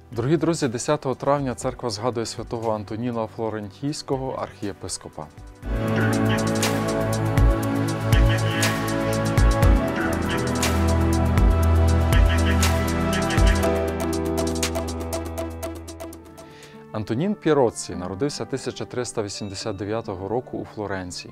Дорогі друзі, 10 травня церква згадує святого Антоніна Флорентійського, архієпископа. Антонін П'єроцці народився 1389 року у Флоренції.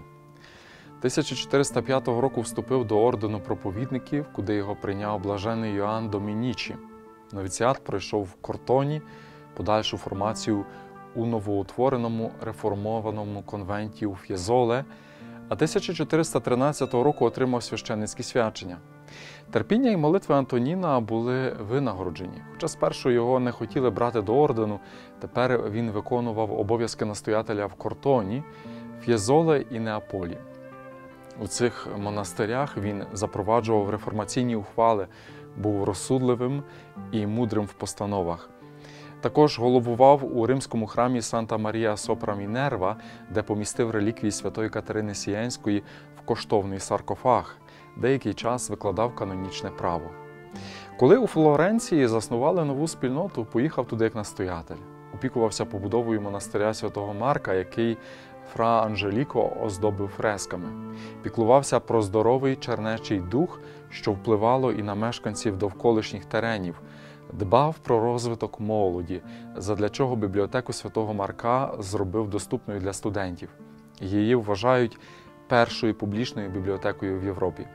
1405 року вступив до ордену проповідників, куди його прийняв блажений Йоанн Домінічі. Новіціат пройшов в Кортоні, подальшу формацію у новоутвореному реформованому конвенті у Ф'єзоле, а 1413 року отримав священницькі свячення. Терпіння і молитви Антоніна були винагороджені. Хоча спершу його не хотіли брати до ордену, тепер він виконував обов'язки настоятеля в Кортоні, Ф'єзоле і Неаполі. У цих монастирях він запроваджував реформаційні ухвали, був розсудливим і мудрим в постановах. Також головував у римському храмі Санта Марія Сопра Мінерва, де помістив реліквії святої Катерини Сієнської в коштовний саркофаг. Деякий час викладав канонічне право. Коли у Флоренції заснували нову спільноту, поїхав туди як настоятель. Опікувався побудовою монастиря святого Марка, який фра Анжеліко оздобив фресками. Піклувався про здоровий чернечий дух, що впливало і на мешканців довколишніх теренів. Дбав про розвиток молоді, задля чого бібліотеку святого Марка зробив доступною для студентів. Її вважають першою публічною бібліотекою в Європі.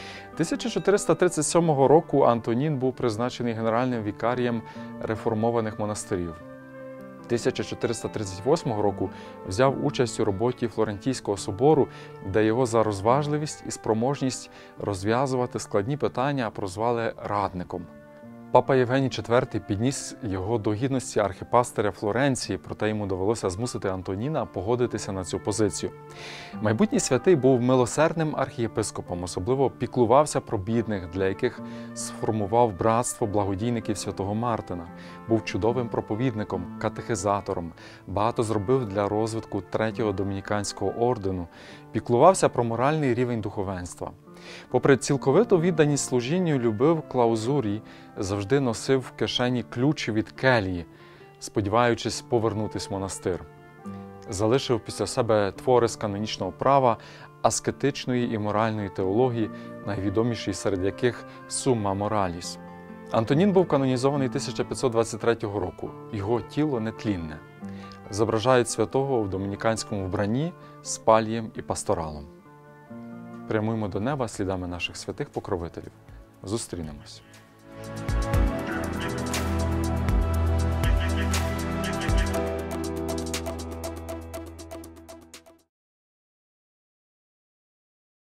1437 року Антонін був призначений генеральним вікарієм реформованих монастирів. 1438 року взяв участь у роботі Флорентійського собору, де його за розважливість і спроможність розв'язувати складні питання прозвали радником. Папа Євгеній IV підніс його до гідності архіпастиря Флоренції, проте йому довелося змусити Антоніна погодитися на цю позицію. Майбутній святий був милосердним архієпископом, особливо піклувався про бідних, для яких сформував братство благодійників святого Мартина. Був чудовим проповідником, катехизатором, багато зробив для розвитку Третього домініканського ордену, піклувався про моральний рівень духовенства. Попри цілковиту відданість служінню, любив клаузурі, завжди носив в кишені ключ від келії, сподіваючись повернутися в монастир. Залишив після себе твори з канонічного права, аскетичної і моральної теології, найвідоміші серед яких «Сумма мораліс». Антонін був канонізований 1523 року. Його тіло нетлінне. Зображають святого в домініканському вбранні з палієм і пасторалом. Прямуємо до неба слідами наших святих покровителів. Зустрінемось.